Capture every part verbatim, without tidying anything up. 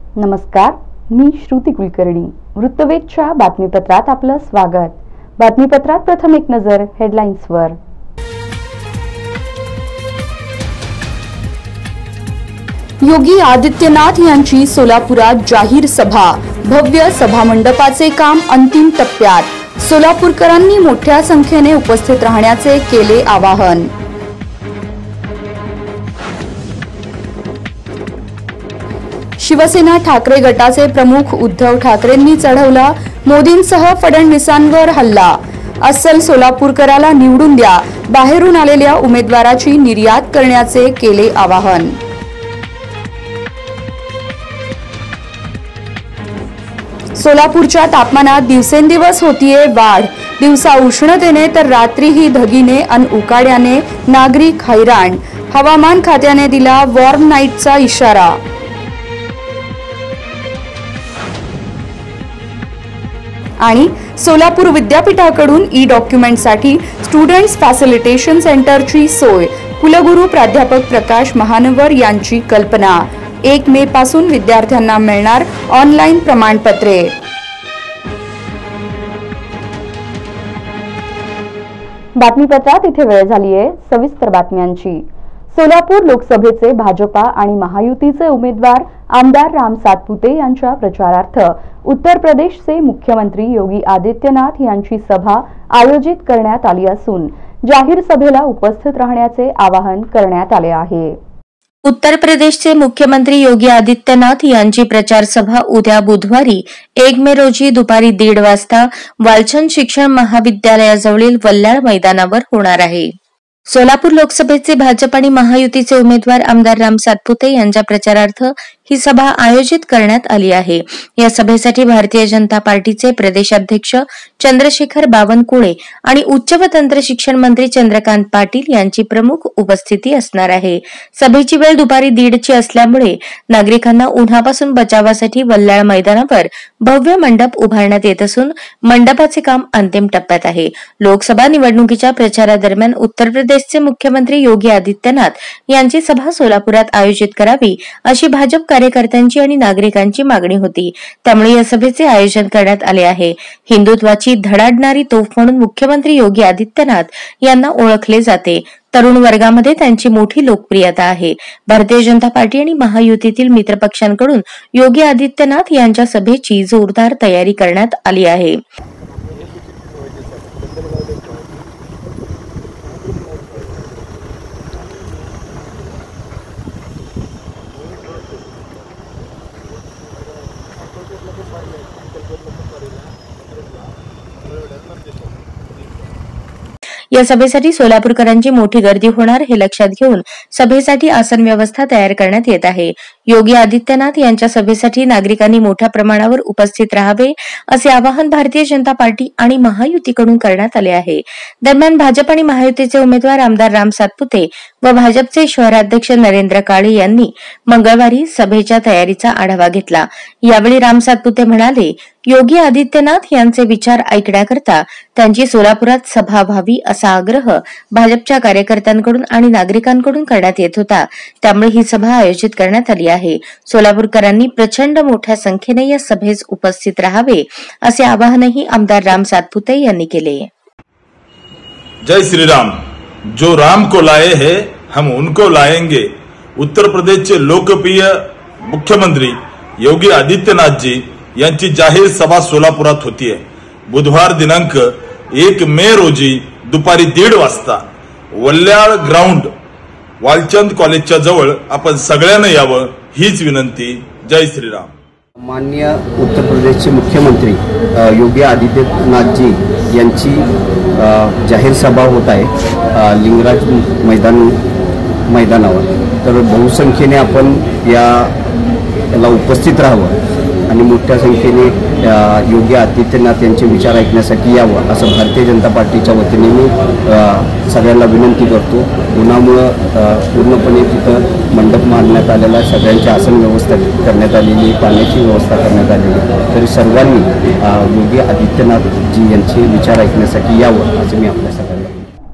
नमस्कार, मी श्रुती कुलकर्णी. वृत्तवेधच्या बातमीपत्रात आपलं स्वागत. बातमीपत्रात प्रथम एक नजर हेडलाईन्सवर. योगी आदित्यनाथ यांची सोलापुरात जाहीर सभा. भव्य सभामंडपाचे काम अंतिम टप्प्यात. सोलापूरकरांनी मोठ्या संख्येने उपस्थित राहण्याचे केले आवाहन. शिवसेना ठाकरे गटाचे प्रमुख उद्धव ठाकरेंनी चढवला मोदींसह फडणवीसांवर हल्ला. अस्सल सोलापूरकराला निवडून द्या, बाहेरून आलेल्या उमेदवाराची निर्यात करण्याचे केले आवाहन. सोलापूरच्या तापमानात दिवसेंदिवस होतीये वाढ. दिवसा उष्णतेने तर रात्रीही धगीने अन उकाड्याने नागरिक हैराण. हवामान खात्याने दिला वॉर्म नाईटचा इशारा. आणि सोलापूर विद्यापीठाकडून ई डॉक्युमेंटसाठी स्टुडंट्स फॅसिलिटेशन सेंटरची सोय. कुलगुरू प्राध्यापक प्रकाश महानवर यांची कल्पना. एक मे पासून विद्यार्थ्यांना मिळणार ऑनलाईन प्रमाणपत्रे. बातमीपत्रात इथे वेळ झाली आहे सविस्तर बातम्यांची. सोलापूर लोकसभेचे भाजपा आणि महायुतीचे उमेदवार आमदार राम सातपुते यांच्या प्रचारार्थ उत्तर प्रदेशचे मुख्यमंत्री योगी आदित्यनाथ यांची सभा आयोजित करण्यात आली असून जाहीर सभेला उपस्थित राहण्याचे आवाहन करण्यात आले आहे. उत्तर प्रदेशचे मुख्यमंत्री योगी आदित्यनाथ यांची प्रचार सभा उद्या बुधवारी एक मे रोजी दुपारी दीड वाजता वालचंद शिक्षण महाविद्यालयाजवळील वल्लाळ मैदानावर होणार आहे. सोलापूर लोकसभेचे भाजप आणि महायुतीचे उमेदवार आमदार राम सातपुते यांच्या प्रचारार्थ ही सभा आयोजित करण्यात आली आहे. या सभेसाठी भारतीय जनता पार्टीचे प्रदेशाध्यक्ष चंद्रशेखर बावनकुळे आणि उच्च व तंत्र शिक्षण मंत्री चंद्रकांत पाटील यांची प्रमुख उपस्थिती असणार आहे. सभेची वेळ दुपारी दीडची असल्यामुळे नागरिकांना उन्हापासून बचावासाठी वल्लाळ मैदानावर भव्य मंडप उभारण्यात येत असून मंडपाचे काम अंतिम टप्प्यात आहे. लोकसभा निवडणुकीच्या प्रचारादरम्यान उत्तर प्रदेशचे मुख्यमंत्री योगी आदित्यनाथ यांची सभा सोलापुरात आयोजित करावी अशी भाजप कार्यकर्त्यांची आणि नागरिकांची मागणी होती. त्यामुळे या सभेचे आयोजन करण्यात आले आहे. हिंदुत्वाची धडाडणारी तोफ म्हणून मुख्यमंत्री योगी आदित्यनाथ यांना ओळखले जाते. तरुण वर्गामध्ये त्यांची मोठी लोकप्रियता आहे. भारतीय जनता पार्टी आणि महायुतीतील मित्रपक्षांकडून योगी आदित्यनाथ यांच्या सभेची जोरदार तयारी करण्यात आली आहे. या सभेसाठी सोलापूरकरांची मोठी गर्दी होणार हे लक्षात घेऊन सभेसाठी आसन व्यवस्था तयार करण्यात येत आहे. योगी आदित्यनाथ यांच्या सभेसाठी नागरिकांनी मोठ्या प्रमाणावर उपस्थित राहावे असे आवाहन भारतीय जनता पार्टी आणि महायुतीकडून करण्यात आले आहे. दरम्यान भाजप आणि महायुतीचे उमेदवार आमदार राम सातपुते व भाजपचे शहराध्यक्ष नरेंद्र काळे यांनी मंगळवारी सभेच्या तयारीचा आढावा घेतला. यावेळी राम सातपुते म्हणाले, योगी आदित्यनाथ यांचे विचार ऐकण्याकरता त्यांची सोलापुरात सभा व्हावी असा आग्रह भाजपच्या कार्यकर्त्यांकडून आणि नागरिकांकडून करण्यात येत होता. त्यामुळे ही सभा आयोजित करण्यात आली आहे. सोलापूरकरांनी प्रचंड मोठ्या संख्येने या सभेस उपस्थित राहावे असे आवाहनही आमदार राम सातपुते यांनी केले. जय श्री राम. जो राम को लाए हैं हम उनको लाएंगे. उत्तर प्रदेशचे लोकप्रिय मुख्यमंत्री योगी आदित्यनाथ जी यांची जाहीर सभा सोलापुरात होतीये. बुधवार दिनांक एक मे रोजी दुपारी दीड वाजता वल्लाळ ग्राउंड वालचंद कॉलेजच्या जवळ आपण सगळ्यांना यावं हीच विनंती. जय श्रीराम. माननीय उत्तर प्रदेशचे मुख्यमंत्री योगी आदित्यनाथजी यांची जाहीर सभा होत आहे लिंगराज मैदान मैदानावर. तर बहुसंख्येने आपण या याला उपस्थित राहावं आणि मोठ्या संख्येने योगी आदित्यनाथ यांचे विचार ऐकण्यासाठी यावं असं भारतीय जनता पार्टीच्या वतीने मी सगळ्यांना विनंती करतो. उन्हामुळं पूर्णपणे तिथं मंडप मांडण्यात आलेला, सगळ्यांची आसन व्यवस्था करण्यात आलेली, पाण्याची व्यवस्था करण्यात आलेली. तरी सर्वांनी योगी आदित्यनाथजी यांचे विचार ऐकण्यासाठी यावं असं मी आपल्या सगळ्यांना. अस्सल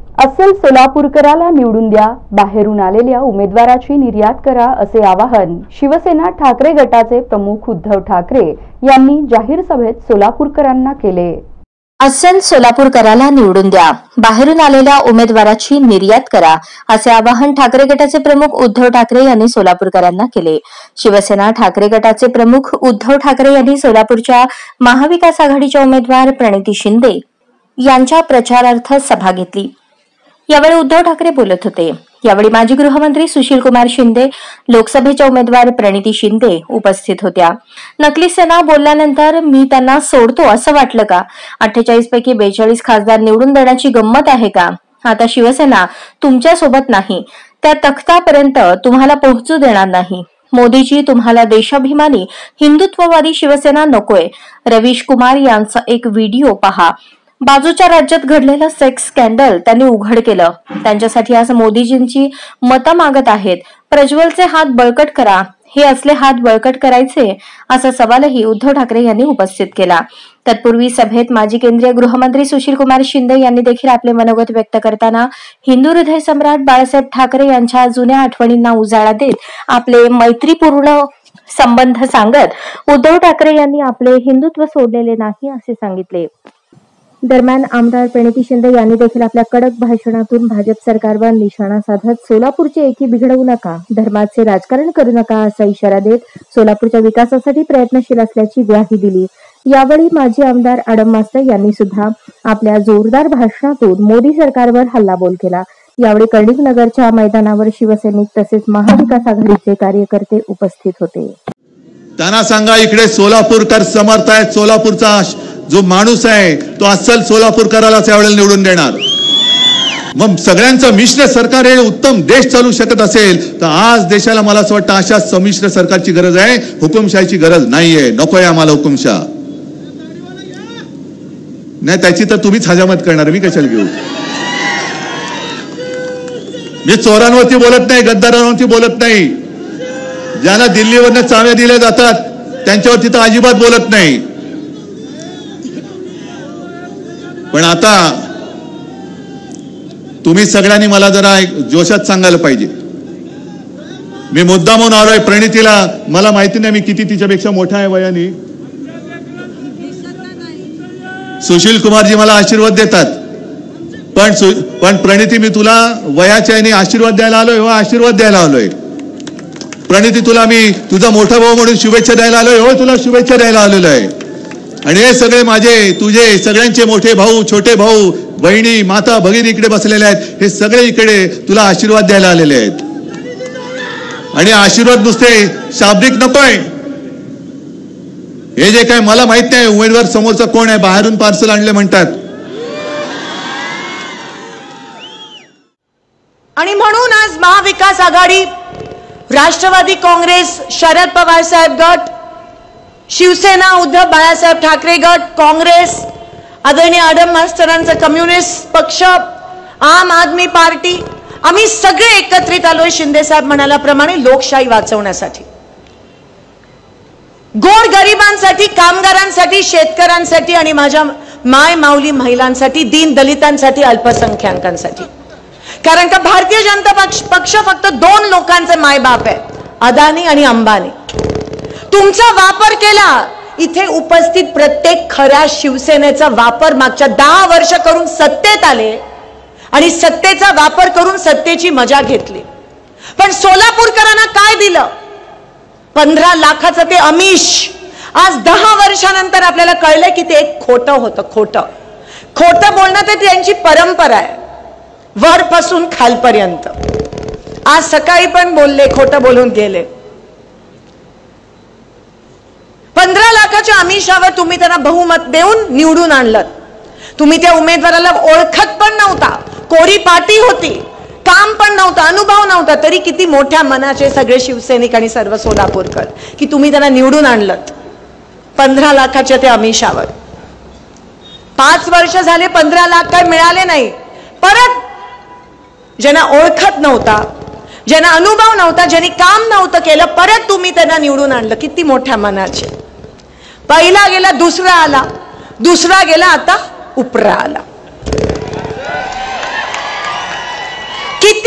अस्सल सोलापूरकराला निवडून द्या, बाहेरून आलेल्या उमेदवाराची निर्यात करा असे आवाहन शिवसेना ठाकरे गटाचे प्रमुख उद्धव ठाकरे यांनी जाहीर सभेत सोलापूरकरांना केले. अस्सल सोलापूरकराला निवडून द्या, बाहेरून आलेल्या उमेदवाराची निर्यात करा असे आवाहन ठाकरे गटाचे प्रमुख उद्धव ठाकरे यांनी सोलापूरकरांना केले. शिवसेना ठाकरे गटाचे प्रमुख उद्धव ठाकरे यांनी सोलापूरच्या महाविकास आघाडीच्या उमेदवार प्रणिती शिंदे यांच्या प्रचारार्थ सभा घेतली. यावेळी उद्धव ठाकरे बोलत होते. यावेळी माजी गृहमंत्री सुशीलकुमार शिंदे, लोकसभेच्या उमेदवार प्रणिती शिंदे उपस्थित होत्या. नकली सेना बोलल्यानंतर मी त्यांना सोडतो असं वाटलं का? अठ्ठेचाळीस पैकी बेचाळीस खासदार निवडून देण्याची गंमत आहे का? आता शिवसेना तुमच्या सोबत नाही, त्या तख्तापर्यंत तुम्हाला पोहोचू देणार नाही. मोदीजी, तुम्हाला देशाभिमानी हिंदुत्ववादी शिवसेना नकोय. रवीश कुमार यांचा एक व्हिडिओ पहा. बाजूच्या राज्यात घडलेलं सेक्स स्कॅन्डल त्यांनी उघड केलं. त्यांच्यासाठी आज मोदीजींची मतं मागत आहेत. प्रज्वलचे हात बळकट करा, हे असले हात बळकट करायचे असा सवालही उद्धव ठाकरे यांनी उपस्थित केला. तत्पूर्वी सभेत माजी केंद्रीय गृहमंत्री सुशीलकुमार शिंदे यांनी देखील आपले मनोगत व्यक्त करताना हिंदू हृदय सम्राट बाळासाहेब ठाकरे यांच्या जुन्या आठवणींना उजाळा देत आपले मैत्रीपूर्ण संबंध सांगत उद्धव ठाकरे यांनी आपले हिंदुत्व सोडलेले नाही असे सांगितले. दरम्यान आमदार प्रणिती शिंदे यांनी देखील आपल्या कडक भाषणातून भाजप सरकारवर निशाणा साधत सोलापूरची एकी बिघडवू नका, धर्माचे राजकारण करू नका असा इशारा देत सोलापूरच्या विकासासाठी प्रयत्नशील असल्याची ग्वाही दिली. यावेळी माजी आमदार आडम मास्तर यांनी सुद्धा आपल्या जोरदार भाषणातून मोदी सरकारवर हल्लाबोल केला. यावेळी कर्णिक नगरच्या मैदानावर शिवसैनिक तसेच महाविकास आघाडीचे कार्यकर्ते उपस्थित होते. त्यांना सांगा इकडे सोलापूरकर समर्थ आहेत, सोलापूरचा जो माणूस आहे तो अस्सल सोलापूरकरालाच यावेळेला निवडून देणार. मग सगळ्यांचं मिश्र सरकार हे उत्तम देश चालू शकत असेल तर आज देशाला मला असं वाटतं अशा संमिश्र सरकारची गरज आहे, हुकुमशाहीची गरज नाहीये. नकोय आम्हाला हुकुमशाह. नाही त्याची तर तुम्हीच हजामत करणार, मी कशाला घेऊ? मी चोरांवरती बोलत नाही, गद्दारांवरती बोलत नाही. ज्यांना दिल्लीवरनं चाव्या दिल्या जातात त्यांच्यावरती तर अजिबात बोलत नाही. पण आता तुम्ही सगळ्यांनी मला जरा जोशात सांगायला पाहिजे. मी मुद्दा म्हणून आलोय प्रणितीला. मला माहिती नाही मी किती तिच्यापेक्षा मोठा आहे वयाने. सुशील कुमारजी मला आशीर्वाद देतात, पण पण प्रणिती मी तुला वयाच्या याने आशीर्वाद द्यायला आलोय. हो, आशीर्वाद द्यायला आलोय. प्रणिती तुला मी तुझा मोठा भाऊ म्हणून शुभेच्छा द्यायला आलोय. हो, तुला शुभेच्छा द्यायला आलेलो आहे. आणि हे सगळे माझे तुझे सगळ्यांचे मोठे भाऊ, छोटे भाऊ, बहिणी, माता, भगिनी इकडे बसलेले आहेत. हे सगळे इकडे तुला आशीर्वाद द्यायला आलेले आहेत. आणि आशीर्वाद नुसते शाब्दिक नकोय. हे जे काय मला माहित नाही उमेदवार समोरचा कोण आहे, बाहेरून पार्सल आणले म्हणतात. आणि म्हणून आज महाविकास आघाडी, राष्ट्रवादी काँग्रेस, शरद पवार साहेब गट, शिवसेना उद्धव बाळासाहेब ठाकरे गट, काँग्रेस, आदरणीय आडम मास्तरांचा कम्युनिस्ट पक्ष, आम आदमी पार्टी, आम्ही सगळे एकत्रित आलोय शिंदे साहेब म्हणाल्याप्रमाणे लोकशाही वाचवण्यासाठी, गोर गरिबांसाठी, कामगारांसाठी, शेतकऱ्यांसाठी आणि माझ्या माय माऊली महिलांसाठी, दीन दलितांसाठी, अल्पसंख्याकांसाठी. कारण का भारतीय जनता पक्ष पक्ष फक्त दोन लोकांचे मायबाप आहे, अदानी आणि अंबानी. तुमचा वापर केला. इथे उपस्थित प्रत्येक खऱ्या शिवसेनेचा वापर मागच्या दहा वर्ष करून सत्तेत आले आणि सत्तेचा वापर करून सत्तेची मजा घेतली. पण सोलापूरकरांना काय दिलं? पंधरा लाखाचं ते आमिष. आज दहा वर्षानंतर आपल्याला कळलं की ते एक खोटं होतं. खोटं खोटं बोलणं तर त्यांची परंपरा आहे, वरपासून खालपर्यंत. आज सकाळी पण बोलले, खोटं बोलून गेले. पंधरा लाखाच्या आमिषावर तुम्ही त्यांना बहुमत देऊन निवडून आणलं. तुम्ही त्या उमेदवाराला ओळखत पण नव्हता, कोरी पाटी होती, काम पण नव्हतं, अनुभव नव्हता, तरी किती मोठ्या मनाचे सगळे शिवसैनिक आणि सर्व सोलापूरकर की तुम्ही त्यांना निवडून आणलं पंधरा लाखाच्या त्या आमिषावर. पाच वर्ष झाले, पंधरा लाख काय मिळाले नाही. परत ज्यांना ओळखत नव्हता, ज्यांना अनुभव नव्हता, ज्यांनी काम नव्हतं केलं, परत तुम्ही त्यांना निवडून आणलं. किती मोठ्या मनाचे. पहिला गेला, दुसरा आला, दुसरा गेला, आता उपरा आला.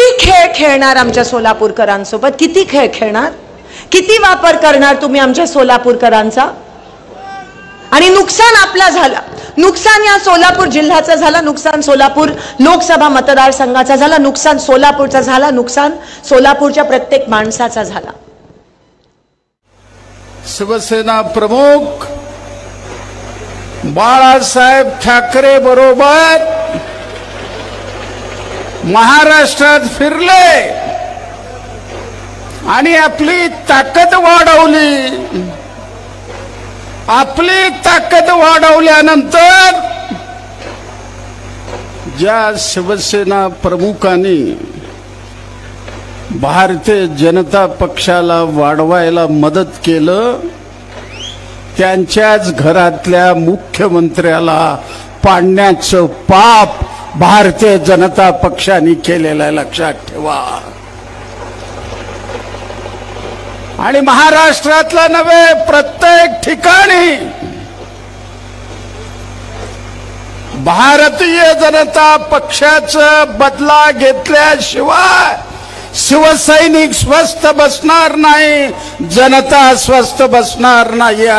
खेळ खेळणार आमच्या सोलापूरकरांसोबत? किती खेळ खेळणार? किती वापर करणार तुम्ही आमच्या सोलापूरकरांचा? आणि नुकसान आपला झाला, नुकसान या सोलापूर जिल्ह्याचा झाला, नुकसान सोलापूर लोकसभा मतदारसंघाचा झाला, नुकसान सोलापूरचा झाला, नुकसान सोलापूरच्या प्रत्येक माणसाचा झाला. शिवसेना प्रमुख बाळासाहेब ठाकरे बरोबर महाराष्ट्रात फिरले आणि आपली ताकद वाढवली. आपली ताकद वाढवल्यानंतर ज्या शिवसेना प्रमुखांनी भारतीय जनता पक्षाला वाढवायला मदत केलं, त्यांच्याच घरातल्या मुख्यमंत्र्याला पाडण्याचं पाप भारतीय जनता पक्षाने केलेलं आहे, लक्षात ठेवा. आणि महाराष्ट्रातला नव्हे, प्रत्येक ठिकाणी भारतीय जनता पक्षाचं बदला घेतल्याशिवाय शिवसैनिक स्वस्थ बसणार नाही, जनता स्वस्थ बसणार नाही.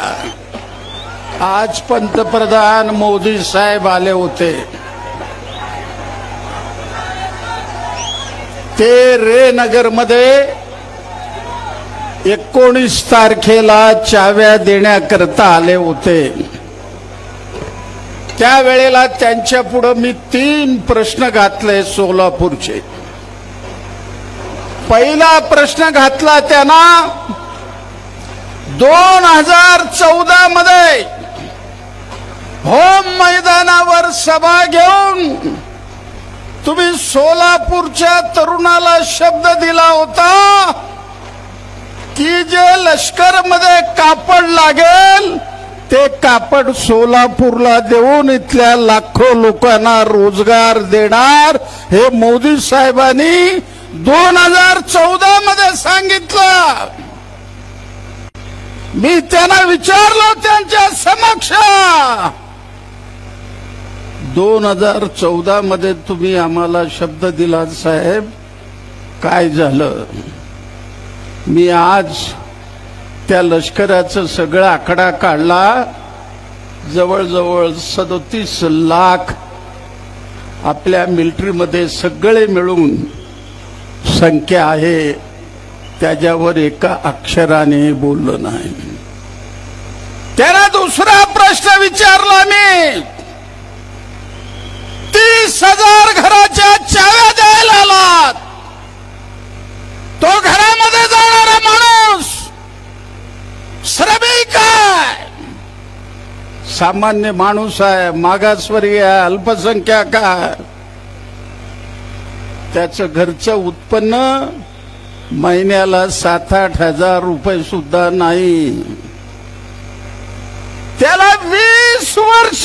आज पंतप्रधान मोदी साहेब आले होते. ते रेनगर मध्ये एकोणीस तारखेला चाव्या देण्याकरता आले होते. त्यावेळेला त्यांच्या पुढे मी तीन प्रश्न घातले सोलापूरचे. पहिला प्रश्न घातला त्यांना, दोन हजार चौदा मध्ये होम मैदानावर सभा घेऊन तुम्ही सोलापूरच्या तरुणाला शब्द दिला होता की जे लष्कर मध्ये कापड लागेल ते कापड सोलापूरला देऊन इथल्या लाखो लोकांना रोजगार देणार. हे मोदी साहेबांनी दोन हजार चौदा मध्ये सांगितलं. मी त्यांना विचारलो त्यांच्या समक्ष, दोन हजार चौदा मध्ये तुम्ही आम्हाला शब्द दिला साहेब, काय झालं? मी आज त्या लष्कराचं सगळं आकडा काढला. जवळजवळ सदोतीस लाख आपल्या मिलिटरीमध्ये सगळे मिळून संख्या आहे. त्याच्यावर एका अक्षराने बोललो नाही. त्यांना दुसरा प्रश्न विचारला मी, तीस हजार घराच्या चाव्या द्यायला आलात, तो घरामध्ये जाणारा माणूस श्रमिक आहे, सामान्य माणूस आहे, मागासवर्गीय आहे, अल्पसंख्याक आहे. त्याचं घरचं उत्पन्न महिन्याला सात आठ हजार रुपये सुद्धा नाही. त्याला वीस वर्ष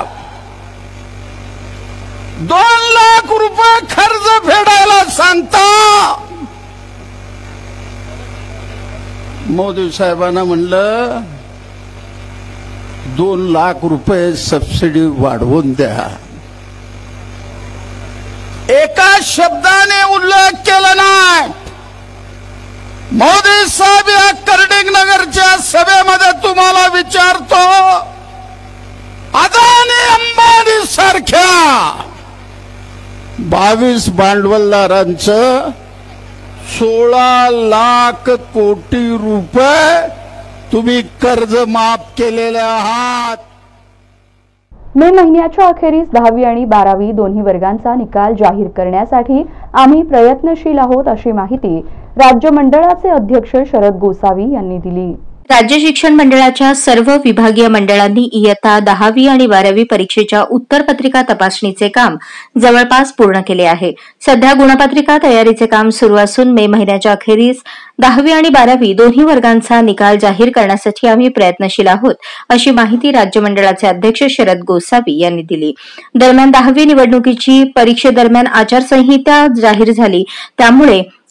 दोन लाख रुपये कर्ज फेडायला सांगता. मोदी साहेबांना म्हणलं दोन लाख रुपये सबसिडी वाढवून द्या. एका शब्दाने उल्लेख केला नाही. मोदी साहेब या कर्डिंग नगरच्या सभेमध्ये तुम्हाला विचारतो, अदानी अंबानी सारख्या बावीस भांडवलदारांचं सोळा लाख कोटी रुपये तुम्ही कर्ज माफ केलेले आहात. मे महिन्याच्या अखेरीस दहावी आणि बारावी दोन्ही वर्गांचा निकाल जाहीर करण्यासाठी आम्ही प्रयत्नशील आहोत, अशी माहिती राज्य मंडळाचे अध्यक्ष शरद गोसावी यांनी दिली. राज्य शिक्षण मंडळाच्या सर्व विभागीय मंडळांनी इयत्ता दहावी आणि बारावी परीक्षेच्या उत्तरपत्रिका तपासणीचे काम जवळपास पूर्ण केले आहे. सध्या गुणपत्रिका तयारीचे काम सुरू असून मे महिन्याच्या अखेरीस दहावी आणि बारावी दोन्ही वर्गांचा निकाल जाहीर करण्यासाठी आम्ही प्रयत्नशील आहोत, अशी माहिती राज्य मंडळाचे अध्यक्ष शरद गोसावी यांनी दिली. दरम्यान दहावी निवडणुकीची परीक्षेदरम्यान आचारसंहिता जाहीर झाली, त्यामुळे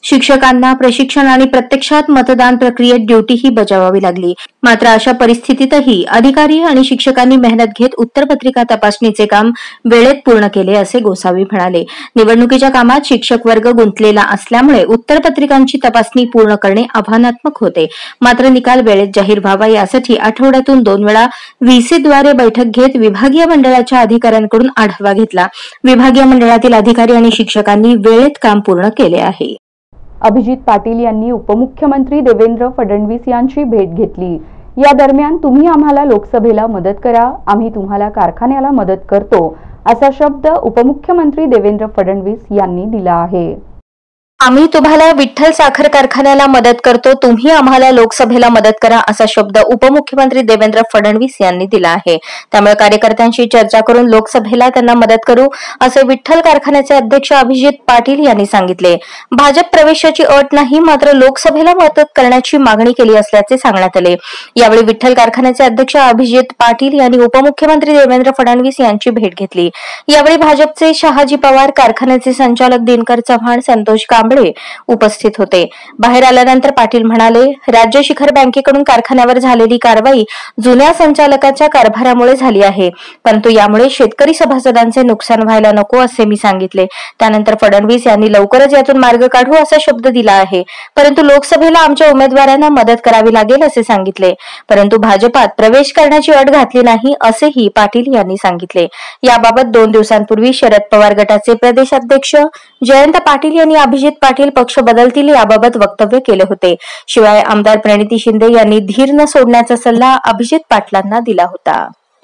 शिक्षकांना प्रशिक्षण आणि प्रत्यक्षात मतदान प्रक्रियेत ड्युटीही बजावावी लागली. मात्र अशा परिस्थितीतही अधिकारी आणि शिक्षकांनी मेहनत घेत उत्तरपत्रिका तपासणीचे काम वेळेत पूर्ण केले, असे गोसावी म्हणाले. निवडणुकीच्या कामात शिक्षक वर्ग गुंतलेला असल्यामुळे उत्तरपत्रिकांची तपासणी पूर्ण करणे आव्हानात्मक होते. मात्र निकाल वेळेत जाहीर व्हावा यासाठी आठवड्यातून दोन वेळा व्हीसीद्वारे बैठक घेत विभागीय मंडळाच्या अधिकाऱ्यांकडून आढावा घेतला. विभागीय मंडळातील अधिकारी आणि शिक्षकांनी वेळेत काम पूर्ण केले आहे. अभिजित पाटील यांनी उपमुख्यमंत्री देवेंद्र फडणवीस यांची भेट घेतली. या दरम्यान तुम्ही आम्हाला लोकसभेला मदत करा, आम्ही तुम्हाला कारखान्याला मदत करतो, असा शब्द उपमुख्यमंत्री देवेंद्र फडणवीस यांनी दिला आहे. आम्ही तुम्हाला विठ्ठल साखर कारखान्याला मदत करतो, तुम्ही आम्हाला लोकसभेला मदत करा, असा शब्द उपमुख्यमंत्री देवेंद्र फडणवीस यांनी दिला आहे. त्यामुळे कार्यकर्त्यांशी चर्चा करून लोकसभेला त्यांना मदत करू, असे विठ्ठल कारखान्याचे अध्यक्ष अभिजित पाटील यांनी सांगितले. भाजप प्रवेशाची अट नाही, मात्र लोकसभेला मदत करण्याची मागणी केली असल्याचे सांगण्यात आले. यावेळी विठ्ठल कारखान्याचे अध्यक्ष अभिजित पाटील यांनी उपमुख्यमंत्री देवेंद्र फडणवीस यांची भेट घेतली. यावेळी भाजपचे शहाजी पवार, कारखान्याचे संचालक दिनकर चव्हाण, संतोष कांबळे उपस्थित होते. बाहेर आल्यानंतर पाटील म्हणाले, राज्य शिखर बँकेकडून कारखान्यावर झालेली कारवाई जुन्या संचालकाच्या कारभारामुळे झाली आहे, परंतु यामुळे शेतकरी सभासदांचे नुकसान व्हायला नको, असे मी सांगितले. त्यानंतर फडणवीस यांनी लवकरच यातून मार्ग काढू असा शब्द दिला आहे, परंतु लोकसभेला आमच्या उमेदवारांना मदत करावी लागेल, असे सांगितले. परंतु भाजपात प्रवेश करण्याची अट घातली नाही, असेही पाटील यांनी सांगितले. याबाबत दोन दिवसांपूर्वी शरद पवार गटाचे प्रदेशाध्यक्ष जयंत पाटील यांनी अभिजित पाटील पक्ष बदलतील याबाबत वक्तव्य केले होते. शिवाय आमदार प्रणिती शिंदे यांनी धीर न सोडण्याचा सल्ला अभिजित पाटलांना दिला होता.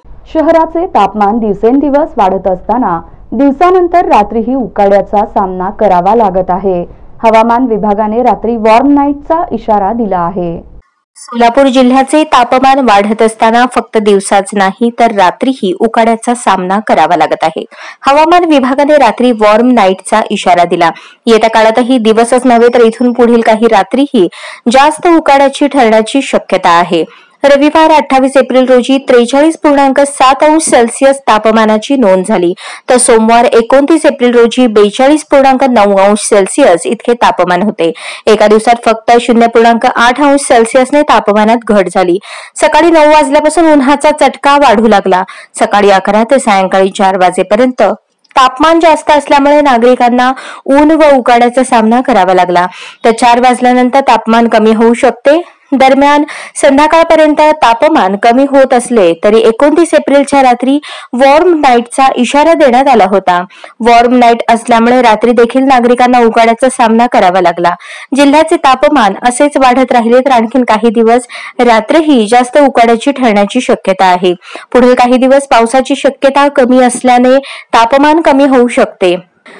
शहराचे तापमान दिवसेंदिवस वाढत असताना दिवसानंतर रात्रीही उकाड्याचा सामना करावा लागत आहे. हवामान विभागाने रात्री वॉर्म नाईटचा इशारा दिला आहे. सोलापूर जिल्ह्याचे तापमान वाढत असताना फक्त दिवसाच नाही तर रात्रीही उकाड्याचा सामना करावा लागत आहे. हवामान विभागाने रात्री वॉर्म नाईटचा इशारा दिला. येत्या काळातही दिवसच नव्हे तर इथून पुढील काही रात्रीही जास्त उकाड्याची ठरण्याची शक्यता आहे. रविवार अठ्ठावीस एप्रिल रोजी त्रेचाळीस पूर्णांक सात अंश सेल्सिअस तापमानाची नोंद झाली, तर सोमवार एकोणतीस एप्रिल रोजी बेचाळीस पूर्णांक नऊ अंश सेल्सिअस इतके तापमान होते. एका दिवसात फक्त शून्य पूर्णांक आठ अंश सेल्सिअसने तापमानात घट झाली. सकाळी नऊ वाजल्यापासून उन्हाचा चटका वाढू लागला. सकाळी अकरा ते सायंकाळी चार वाजेपर्यंत तापमान जास्त असल्यामुळे नागरिकांना ऊन व उकाड्याचा सामना करावा लागला. तर चार वाजल्यानंतर तापमान कमी होऊ शकते. दरम्यान संध्याकाळपर्यंत तापमान कमी होत असले तरी एकोणतीस एप्रिलच्या रात्री वॉर्म नाईटचा इशारा देण्यात आला होता. वॉर्म नाईट असल्यामुळे रात्री देखील नागरिकांना उकाड्याचा सामना करावा लागला. जिल्ह्याचे तापमान असेच वाढत राहिले तर आणखीन काही दिवस रात्रही जास्त उकाड्याची ठरण्याची शक्यता आहे. पुढील काही दिवस पावसाची शक्यता कमी असल्याने तापमान कमी होऊ शकते.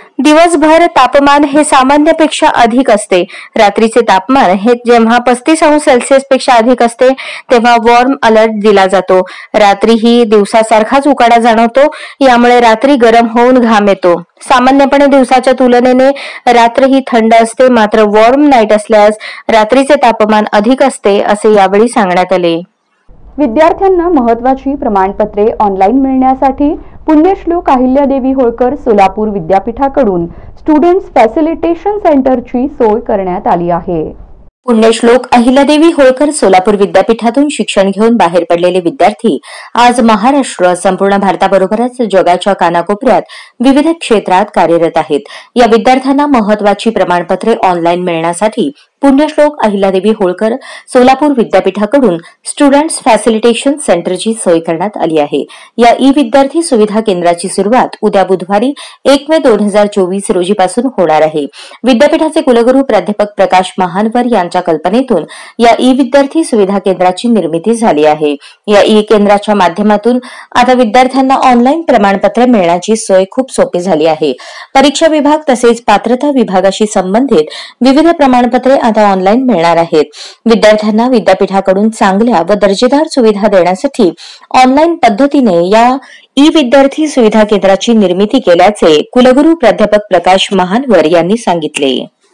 दिवसभर तापमान हे सामान्यपेक्षा अधिक असते. रात्रीचे तापमान हे जेव्हा पस्तीस अंश सेल्सिअस पेक्षा अधिक असते तेव्हा वॉर्म अलर्ट दिला जातो. रात्रीही दिवसासारखाच उकाडा जाणवतो. यामुळे रात्री गरम होऊन घाम येतो. सामान्यपणे दिवसाच्या तुलनेने रात्र ही थंड असते, मात्र वॉर्म नाईट असल्यास रात्रीचे तापमान अधिक असते, असे यावेळी सांगण्यात आले. विद्यार्थ्यांना महत्त्वाची प्रमाणपत्रे ऑनलाईन मिळण्यासाठी पुण्यश्लोक अहिल्यादेवी होळकर सोलापूर विद्यापीठाकडून स्टुडंट्स फॅसिलिटेशन सेंटरची सोय करण्यात आली आहे. पुण्यश्लोक अहिल्यादेवी होळकर सोलापूर विद्यापीठातून शिक्षण घेऊन बाहेर पडलेले विद्यार्थी आज महाराष्ट्र, संपूर्ण भारताबरोबरच जगाच्या कानाकोपऱ्यात विविध क्षेत्रात कार्यरत आहेत. या विद्यार्थ्यांना महत्त्वाची प्रमाणपत्रे ऑनलाईन मिळण्यासाठी पुण्यश्लोक अहिल्यादेवी होळकर सोलापूर विद्यापीठाकडून स्टुडंट्स फॅसिलिटेशन सेंटरची सोय करण्यात आली आहे. या ई विद्यार्थी सुविधा केंद्राची सुरुवात उद्या बुधवारी एक मे दोन हजार चोवीस रोजीपासून होणार आहे. विद्यापीठाचे कुलगुरू प्राध्यापक प्रकाश महानवर यांच्या कल्पनेतून या ई विद्यार्थी सुविधा केंद्राची निर्मिती झाली आहे. या ई केंद्राच्या माध्यमातून आता विद्यार्थ्यांना ऑनलाईन प्रमाणपत्र मिळण्याची सोय खूप सोपी झाली आहे. परीक्षा विभाग तसेच पात्रता विभागाशी संबंधित विविध प्रमाणपत्रे आता ऑनलाईन मिळणार आहेत. विद्यार्थ्यांना विद्यापीठाकडून चांगल्या व दर्जेदार सुविधा देण्यासाठी ऑनलाईन पद्धतीने या ई विद्यार्थी सुविधा केंद्राची निर्मिती केल्याचे कुलगुरू प्राध्यापक प्रकाश महानवर यांनी सांगितले.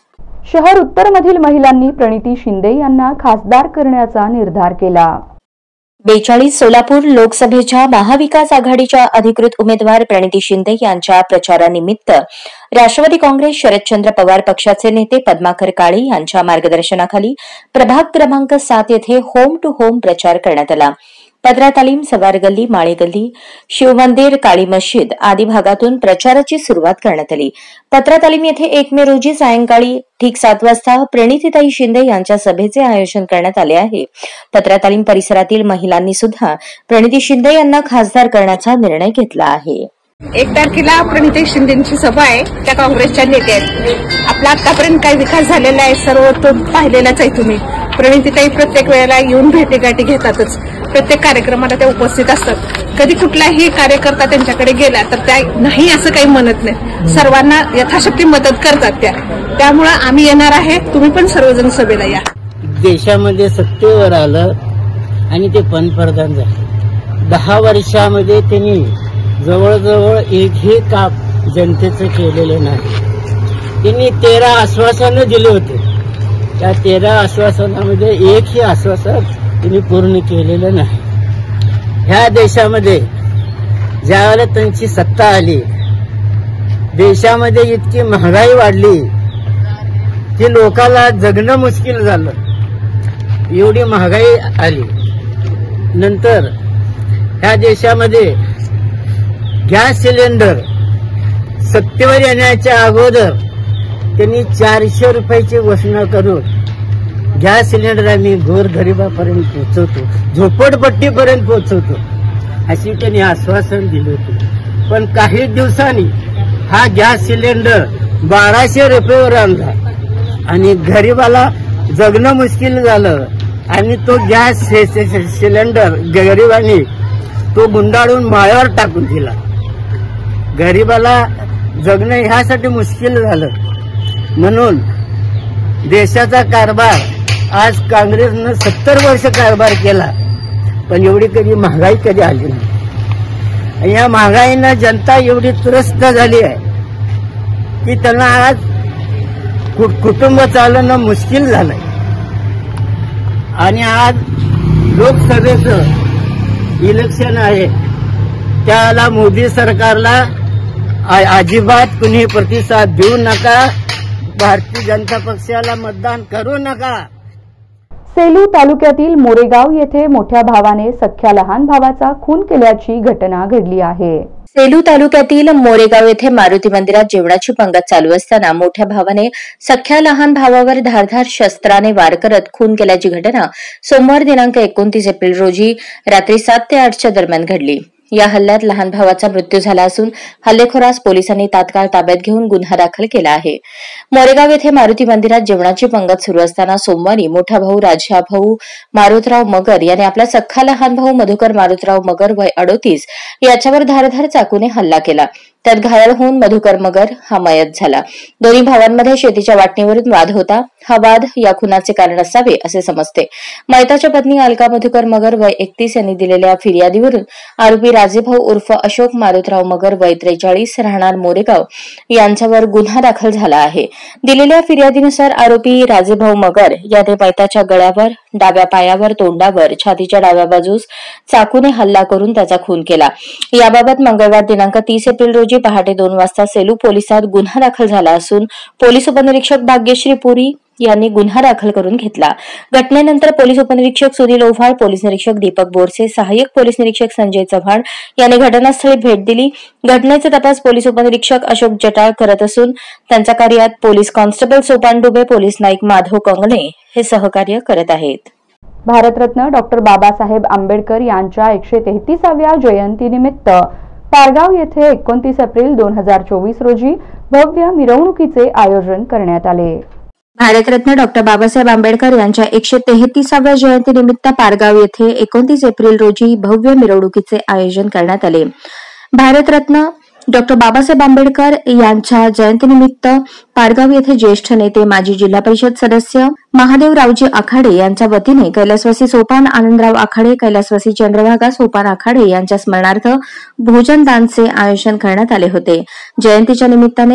शहर उत्तर मधील महिलांनी प्रणिती शिंदे यांना खासदार करण्याचा निर्धार केला. बेचाळीस सोलापूर लोकसभेच्या महाविकास आघाडीच्या अधिकृत उमेदवार प्रणिती शिंदे यांच्या प्रचारानिमित्त राष्ट्रवादी काँग्रेस शरदचंद्र पवार पक्षाचे नेते पद्माकर काळे यांच्या मार्गदर्शनाखाली प्रभाग क्रमांक सात येथे होम टू होम प्रचार करण्यात आला. पत्रा तालीम, सवार गल्ली, माळे गल्ली, शिवमंदिर, काळी मस्जिद आदी भागातून प्रचाराची सुरुवात करण्यात आली. पत्रा तालीम येथे एक मे रोजी सायंकाळी ठीक सात वाजता प्रणितीताई शिंदे यांच्या सभेचे आयोजन करण्यात आले आहे. पत्रा तालीम परिसरातील महिलांनी सुद्धा प्रणिती शिंदे यांना खासदार करण्याचा निर्णय घेतला आहे. एक तारखेला प्रणिती शिंदेची सभा आहे, त्या काँग्रेसच्या नेत्या आहेत. आपला आतापर्यंत काय विकास झालेला आहे सर्व तो पाहिलेलाच आहे तुम्ही. प्रणितीताई प्रत्येक वेळेला येऊन भेटीगाठी घेतातच, प्रत्येक कार्यक्रमाला त्या उपस्थित असतात. कधी कुठलाही कार्यकर्ता त्यांच्याकडे गेला तर त्या नाही असं काही म्हणत नाही, सर्वांना यथाशक्ती मदत करतात त्या. त्यामुळे आम्ही येणार आहे, तुम्ही पण सर्वजण सभेला या. देशामध्ये सत्तेवर आलं आणि ते पंतप्रधान झाले. दहा वर्षामध्ये त्यांनी जवळजवळ एकही काम जनतेचं केलेलं नाही. त्यांनी तेरा आश्वासनं दिले होते, त्या तेरा आश्वासनामध्ये एकही आश्वासन त्यांनी पूर्ण केलेलं नाही. ह्या देशामध्ये ज्यावेळेला त्यांची सत्ता आली, देशामध्ये इतकी महागाई वाढली की लोकांना जगणं मुश्किल झालं. एवढी महागाई आली. नंतर ह्या देशामध्ये गॅस सिलेंडर सत्तेवर येण्याच्या अगोदर त्यांनी चारशे रुपयाची घोषणा करून गॅस सिलेंडर आम्ही गोरगरिबापर्यंत पोहोचवतो, झोपडपट्टीपर्यंत पोहोचवतो अशी त्यांनी आश्वासन दिले होते. पण काही दिवसांनी हा गॅस सिलेंडर बाराशे रुपयावर आणला आणि गरिबाला जगणं मुश्किल झालं. आणि तो गॅस सिलेंडर गरिबांनी तो गुंडाळून माळ्यावर टाकून दिला. गरिबाला जगणं ह्यासाठी मुश्किल झालं. म्हणून देशाचा कारभार आज काँग्रेसनं सत्तर वर्ष कारभार केला, पण एवढी कधी महागाई कधी आली नाही. या महागाईनं जनता एवढी त्रस्त झाली आहे की त्यांना आज कुटुंब चालवणं मुश्किल झालंय. आणि आज लोकसभेचं इलेक्शन आहे, त्याला मोदी सरकारला अजिबात कुणी प्रतिसाद देऊ नका, भारतीय जनता पक्षाला मतदान करू नका. सेलू तालुक्यातील मोरेगाव येथे मोठ्या भावाने सख्या लहान भावाचा खून केल्याची घटना घडली आहे. सेलू तालुक्यातील मोरेगाव येथे मारुती मंदिरात जेवणाची पंगत चालू असताना मोठ्या भावाने सख्या लहान भावावर धारधार शस्त्राने वार करत खून केल्याची घटना सोमवार दिनांक एकोणतीस एप्रिल रोजी रात्री सात ते आठच्या दरम्यान घडली. या हल्ल्यात लहान भावाचा मृत्यू झाला असून हल्लेखोरास पोलिसांनी तात्काळ ताब्यात घेऊन गुन्हा दाखल केला आहे. मोरेगाव येथे मारुती मंदिरात जेवणाची पंगत सुरू असताना सोमवारी मोठा भाऊ राजा भाऊ मारुतराव मगर याने आपला सख्खा लहान भाऊ मधुकर मारुतराव मगर वय अडोतीस याच्यावर धारधार चाकूने हल्ला केला. त्यात घायल होऊन मधुकर मगर हा मयत झाला. दोन्ही भावांमध्ये शेतीच्या वाटणीवरून वाद होता. हा वाद या खुनाचे कारण असावे असे समजते. मयताच्या पत्नी अलका मधुकर मगर वय एकतीस यांनी दिलेल्या फिर्यादीवरून आरोपी राजेभाऊ उर्फ अशोक मारुतराव मगर वय त्रेचाळीस राहणार मोरेगाव यांच्यावर गुन्हा दाखल झाला आहे. दिलेल्या फिर्यादीनुसार आरोपी राजेभाऊ मगर याने मयताच्या गळ्यावर, डाव्या पायावर, तोंडावर, छातीच्या डाव्या बाजूस चाकूने हल्ला करून त्याचा खून केला. याबाबत मंगळवार दिनांक तीस एप्रिल रोजी पहाटे दोन वाजता सेलू पोलिसात गुन्हा दाखल झाला असून पोलीस उपनिरीक्षक भाग्यश्री पुरी यांनी गुन्हा दाखल करून घेतला. घटनेनंतर पोलीस उपनिरीक्षक सुनील ओव्हाळ, पोलीस निरीक्षक दीपक बोरसे, सहाय्यक पोलीस निरीक्षक संजय चव्हाण यांनी घटनास्थळी भेट दिली. घटनेचा तपास पोलीस उपनिरीक्षक अशोक जटाळ करत असून त्यांच्या कार्यात पोलीस कॉन्स्टेबल सोपान डुबे, पोलीस नाईक माधव कंगणे हे सहकार्य करत आहेत. भारतरत्न डॉक्टर बाबासाहेब आंबेडकर यांच्या एकशे तेहतीसाव्या जयंतीनिमित्त पारगाव येथे एकोणतीस एप्रिल दोन हजार चोवीस रोजी भव्य मिरवणुकीचे आयोजन करण्यात आले. भारतरत्न डॉक्टर बाबासाहेब आंबेडकर यांच्या एकशे तेहतीसाव्या जयंतीनिमित्त पारगाव येथे एकोणतीस एप्रिल रोजी भव्य मिरवणुकीचे आयोजन करण्यात आले. भारतरत्न डॉक्टर बाबासाहेब आंबेडकर यांच्या जयंतीनिमित्त पारगाव येथे ज्येष्ठ नेते, माजी जिल्हा परिषद सदस्य महादेवरावजी आखाडे यांच्या वतीने कैलासवासी सोपान आनंदराव आखाडे, कैलासवासी चंद्रभागा सोपान आखाडे यांच्या स्मरणार्थ भोजनदानचे आयोजन करण्यात आले होते. जयंतीच्या निमित्ताने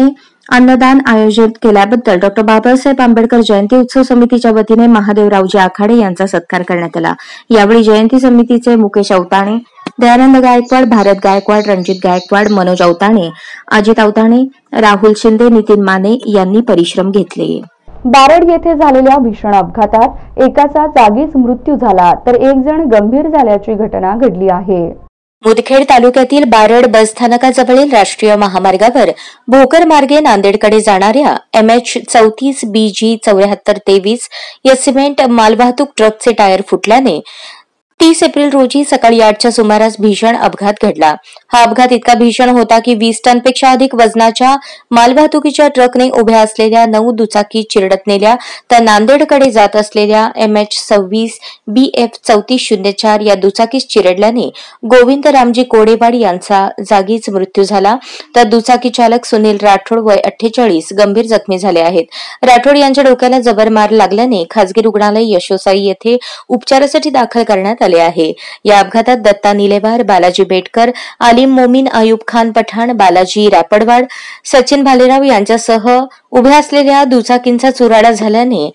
अन्नदान आयोजित केल्याबद्दल डॉक्टर बाबासाहेब आंबेडकर जयंती उत्सव समितीच्या वतीने महादेवरावजी आखाडे यांचा सत्कार करण्यात आला। यावेळी जयंती समितीचे मुकेश अवताणे, दयानंद गायकवाड, भारत गायकवाड, रणजित गायकवाड, मनोज अवताणे, अजित अवताणे, राहुल शिंदे, नितीन माने यांनी परिश्रम घेतले। बारड येथे झालेल्या भीषण अपघातात एकाचा जागीच मृत्यू झाला तर एक जण गंभीर झाल्याची घटना घडली आहे। मुदखेड तालुक्यातील बारड बस स्थानकाजवळील राष्ट्रीय महामार्गावर भोकर मार्गे नांदेडकडे जाणाऱ्या एम एच चौतीस बी जी चौऱ्याहत्तर तेवीस या सिमेंट मालवाहतूक ट्रकचे टायर फुटल्याने तीस एप्रिल रोजी सकाळी आठच्या सुमारास भीषण अपघात घडला। हा अपघात इतका भीषण होता की वीस टनपेक्षा अधिक वजनाच्या मालवाहतुकीच्या ट्रकने उभ्या असलेल्या नऊ दुचाकी चिरडत नेल्या तर नांदेडकडे जात असलेल्या एम एच सव्वीस बी एफ चौतीस शून्य चार या दुचाकीस चिरडल्याने गोविंद रामजी कोडेवाड यांचा जागीच मृत्यू झाला तर दुचाकी चालक सुनील राठोड वय अठ्ठेचाळीस गंभीर जखमी झाले आहेत। राठोड यांच्या डोक्याला जबर मार लागल्याने खासगी रुग्णालय यशोसाई येथे उपचारासाठी दाखल करण्यात आले आहे। या अपघातात दत्ता निलेवार, बालाजी बेटकर, आलिम मोमीन, अयूब खान पठाण, बालाजी रापडवाड, सचिन भालेराव यांच्यासह उभ्या असलेल्या दुचाकींचा चुराडा झाल्याने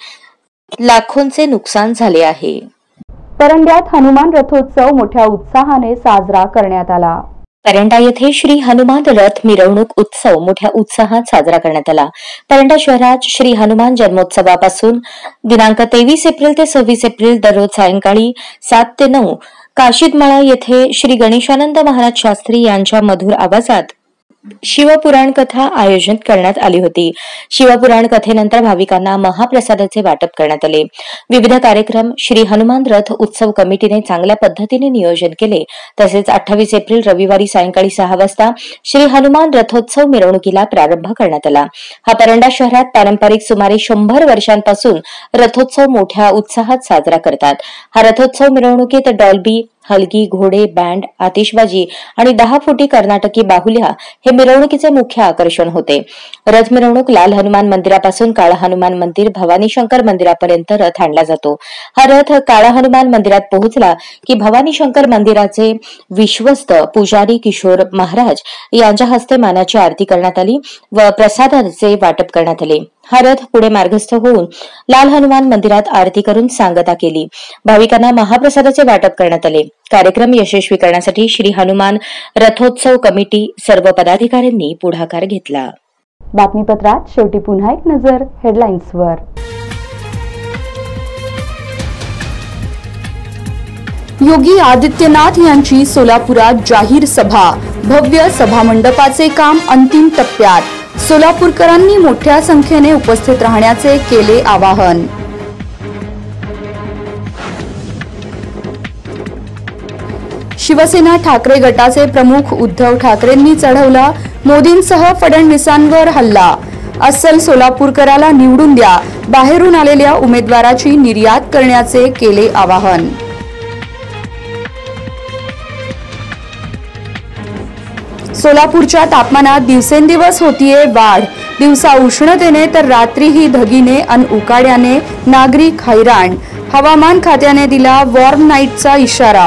लाखोंचे नुकसान झाले आहे। परंड्यात हनुमान रथोत्सव मोठ्या उत्साहाने साजरा करण्यात आला। परंडा येथे श्री हनुमान रथ मिरवणूक उत्सव मोठ्या उत्साहात साजरा करण्यात आला। परंडा शहरात श्री हनुमान जन्मोत्सवापासून दिनांक तेवीस एप्रिल ते सव्वीस एप्रिल दररोज सायंकाळी सात ते नऊ काशीदमळा येथे श्री गणेशानंद महाराज शास्त्री यांच्या मधुर आवाजात शिवपुराण कथा आयोजित करण्यात आली होती। शिवपुराण कथेनंतर भाविकांना महाप्रसादाचे वाटप करण्यात आले। विविध कार्यक्रम श्री हनुमान रथ उत्सव कमिटीने चांगल्या पद्धतीने नियोजन केले। तसेच अठ्ठावीस एप्रिल रविवारी सायंकाळी सहा वाजता श्री हनुमान रथोत्सव मिरवणुकीला प्रारंभ करण्यात आला। हा परंडा शहरात पारंपरिक सुमारे शंभर वर्षांपासून रथोत्सव मोठ्या उत्साहात साजरा करतात। हा रथोत्सव मिरवणुकीत डॉल्बी, हलगी, घोडे, बँड, आतिषबाजी आणि दहा फुटी कर्नाटकी बाहुल्या हे मिरवणुकीचे मुख्य आकर्षण होते। रथ मिरवणूक लाल हनुमान मंदिरापासून काळा हनुमान मंदिर, भवानी शंकर मंदिरापर्यंत रथ आणला जातो। हा रथ काळा हनुमान मंदिरात पोहोचला की भवानी शंकर मंदिराचे विश्वस्त पुजारी किशोर महाराज यांच्या हस्ते मानाची आरती करण्यात आली व प्रसादाचे वाटप करण्यात आले। हा रथ पुढे मार्गस्थ होऊन लाल हनुमान मंदिरात आरती करून सांगता केली। भाविकांना महाप्रसादाचे वाटप करण्यात आले। कार्यक्रम यशस्वी करण्यासाठी श्री हनुमान रथोत्सव कमिटी सर्व पदाधिकाऱ्यांनी पुढाकार घेतला। बातमीपत्रात शेवटी पुन्हा एक नजर हेडलाईन्सवर। योगी आदित्यनाथ यांची सोलापुरात जाहीर सभा, भव्य सभामंडपाचे काम अंतिम टप्प्यात। सोलापूरकरांनी मोठ्या संख्येने उपस्थित राहण्याचे केले आवाहन। शिवसेना ठाकरे गटाचे प्रमुख उद्धव ठाकरेंनी चढवला मोदींसह फडणवीसांवर हल्ला। अस्सल सोलापूरकराला निवडून द्या, बाहेरून आलेल्या उमेदवाराची निर्यात करण्याचे केले आवाहन। सोलापूरच्या तापमानात दिवसेंदिवस होतीये वाढ, दिवसा उष्णतेने तर रात्रीही धगीने अन उकाड्याने नागरिक हैराण। हवामान खात्याने दिला वॉर्म नाईटचा इशारा।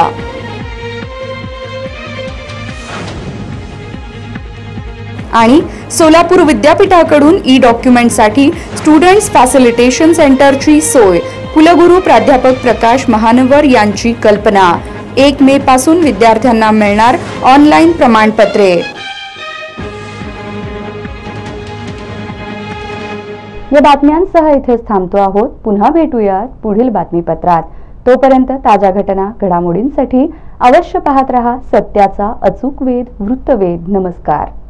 आणि सोलापूर विद्यापीठाकडून ई डॉक्युमेंटसाठी स्टुडंट्स फॅसिलिटेशन सेंटरची सोय, कुलगुरू प्राध्यापक प्रकाश महानवर यांची कल्पना। एक मे पासून विद्यार्थ्यांना मिळणार ऑनलाईन प्रमाणपत्रे। या बातम्यांसह इथेच थांबतो आहोत। पुन्हा भेटूयात पुढील बातमीपत्रात। तोपर्यंत ताज्या घटना घडामोडींसाठी अवश्य पाहत रहा सत्याचा अचूक वेध वृत्तवेध। नमस्कार।